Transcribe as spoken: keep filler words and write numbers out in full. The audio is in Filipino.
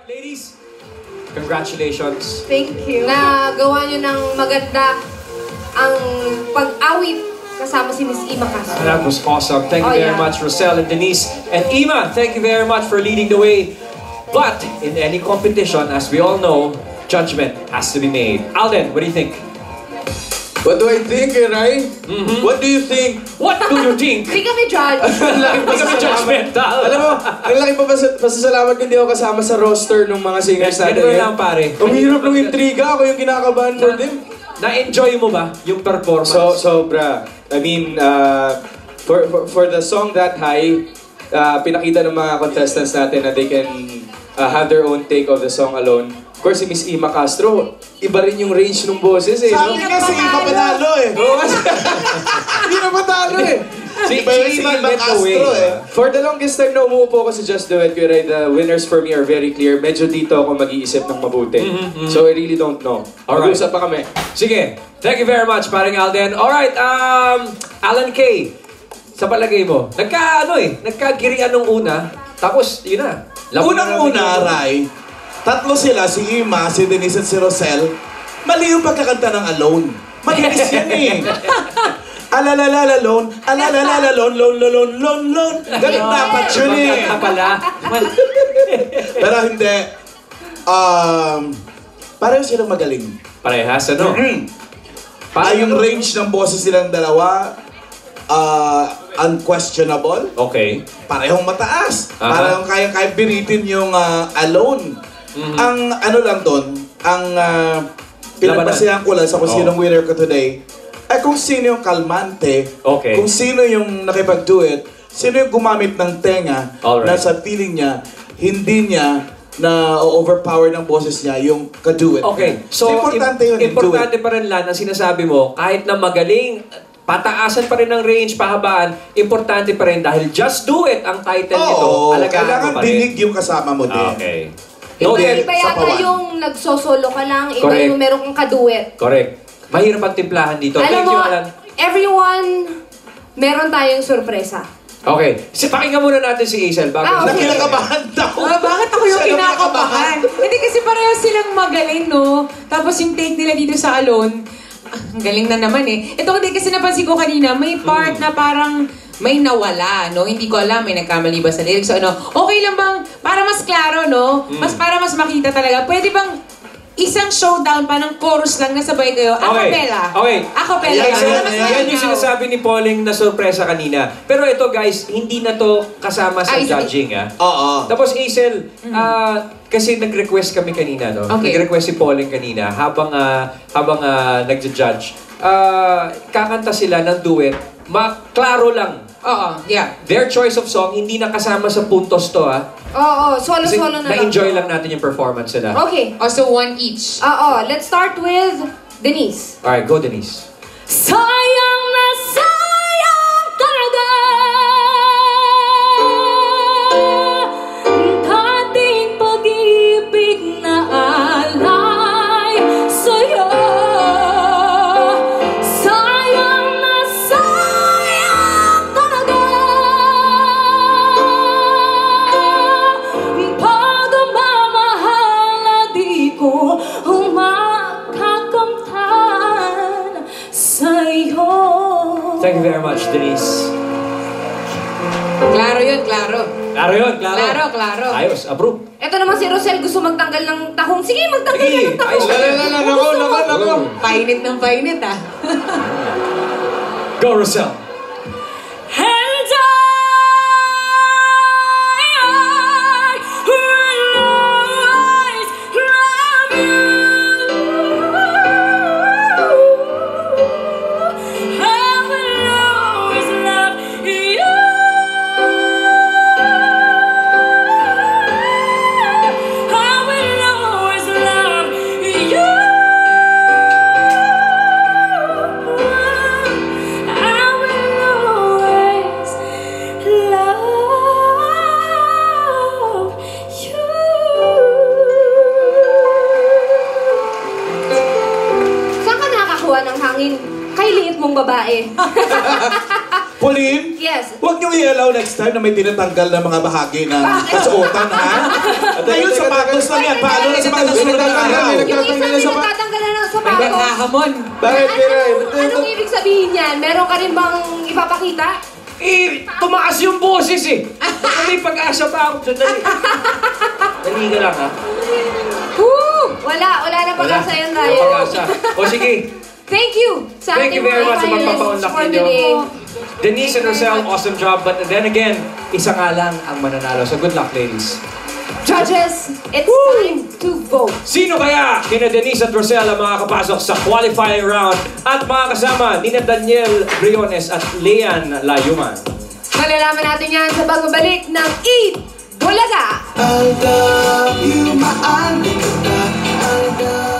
Ladies, congratulations. Thank you. Nagawa nyo ng maganda ang pag-awit kasama si Miss Ima Castro. That was awesome. Thank you oh, very yeah. much, Rosel and Denise. And Ima, thank you very much for leading the way. But in any competition, as we all know, judgment has to be made. Alden, what do you think? What do I think, eh, Rai? Mm-hmm. What do you think? What do you think? Hindi kami judge. Hindi kami judgmental. Alam mo, ang laki pa pasasalamat kung hindi ako kasama sa roster ng mga singers natin. Ganun lang, pare. Ang hirap ng intriga. Ako yung kinakabahan for them. Na-enjoy mo ba yung performance? So, sobra. I mean, uh, for, for, for the song That High, uh, pinakita ng mga contestants natin na they can uh, have their own take of the song alone. Of course, si Miss Ima Castro, iba rin yung range ng boses eh. Sabi no? Kasi Ima panalo eh. Oo, kasi hindi na patalo eh. Si Ima Castro eh. For the longest time na umuupo ako sa Just Do It, Kuya, the winners for me are very clear. Medyo dito ako mag-iisip ng mabuti. Mm-hmm, mm-hmm. So I really don't know. Alright. Mag-usap pa kami. Sige. Thank you very much, paring Alden. Alright, um, Alan K. Sa palagay mo, nagka, ano eh, nagkagirian nung una. Tapos, yun na. Unang-una, Rai, tatlo sila, si Ima, si Denise at si Rosel. Mali yung pagkakanta ng Alone. Malinis yan eh. Alalalalalone, alalalalalone, lone, lone, lone, lone. Ganun dapat yun eh. pala. Pero hindi. Um, pareho silang magaling. Parehas, ano? Mm-hmm. Ay, yung range ng boses silang dalawa, uh, unquestionable. Okay. Parehong mataas. Uh-huh. Parehong kaya-kaya biritin yung uh, Alone. Mm-hmm. Ang ano lang doon, ang uh, pinagbasehan ko lang sa kung oh. sinong winner ko today, ay kung sino yung kalmante, okay. kung sino yung nakipag-duet, sino yung gumamit ng tenga right. na sa feeling niya, hindi niya na overpower ng boses niya yung ka-duet. Okay, so, so importante yun, importante pa rin lang ang sinasabi mo, kahit na magaling, pataasan pa rin ang range, pahabaan, importante pa rin dahil Just Do It ang title Oo, nito. Alagaan kailangan mo pa rin. dinig yung kasama mo din. Okay. Iba, Okay. iba yata yung nagsosolo ka lang, iba Correct. yung meron kang kaduet. Correct. Mahirap ang timplahan dito. Alam Thank mo, you, Alan. everyone, meron tayong sorpresa. Okay. Si, pakinggan muna natin si Hazel. Bago Ah, okay. Nakinakabahan daw. Ah, bakit ako yung Siya kinakabahan? Hindi kasi pareho silang magaling, no? Tapos yung take nila dito sa Alone, ah, ang galing na naman eh. Ito hindi kasi napansin ko kanina, may part mm. na parang may nawala, no? Hindi ko alam, may nagkamali ba sa lyrics o ano. Okay lang bang, para mas klaro, no? Mas para mas makita talaga. Pwede bang isang showdown pa ng chorus lang na sabay kayo? Acapella. Okay. Acapella. Okay. Para Yan, mas yan yung malinaw. sinasabi ni Pauling na sorpresa kanina. Pero ito guys, hindi na to kasama sa Ay, judging ah. Oo. Tapos Hazel, mm. uh, kasi nag-request kami kanina, no? Okay. Nag-request si Pauling kanina habang uh, habang uh, nagja-judge. Uh, kakanta sila ng duet. Ma-klaro lang. Oo, yeah. Their choice of song, hindi na kasama sa puntos to ah. Oo, solo-solo na lang. Na-enjoy lang natin yung performance nila. Okay. Also, one each. Oo, let's start with Denise. Alright, go Denise. Sayang na sayang talaga dating pag-ibig na alay sa'yo. Sayang na sayang talaga pagmamahal na di ko makakamtan sa'yo. Thank you very much, Denise. Klaro yun, klaro. Klaro yun, klaro. Klaro, klaro. Ayos, approve. Ito naman si Rosel, gusto magtanggal ng tahong. Sige, magtanggal Sige, ka ng tahong. ayos na yan. Nako, nako, nako. Painit ng painit, ah. Go, Rosel. And I, I will always love you. I will always love you. I will always love you. I will always love you. Saan ka nakakakuha ng hangin? Kay liit mong babae. Pauline, Yes. huwag niyong i-allow next time na may tinatanggal na mga bahagi ng kasuotan, ha? Ngayon, sapatos lang yan. Paano na sa mga susunod na araw? Yung isa pinagtatanggal na ng May sapatos. naghahamon. Bakit? Pero, Anong ibig sabihin yan? Meron ka rin bang ipapakita? Eh, tumaas yung boses eh. Baka may pag-asa pa ako. Sandali. Dali ka lang ha. Woo! Wala, wala na pag-asa yan, Wala Ryan. pag-asa. O sige, Thank you sa Thank you ating very mga much sa finalists magpapaunlak for ninyo. today. Denise and Rosel, awesome job. But then again, isa nga lang ang mananalo. So good luck, ladies. Judges, it's time to vote. Sino kaya kina Denise at Rosel ang makakapasok sa qualifying round at mga kasama ni Daniel Briones at Lean Layuman? Malalaman natin yan sa pagbabalik ng Eat Bulaga! I love you, mahal kita. I love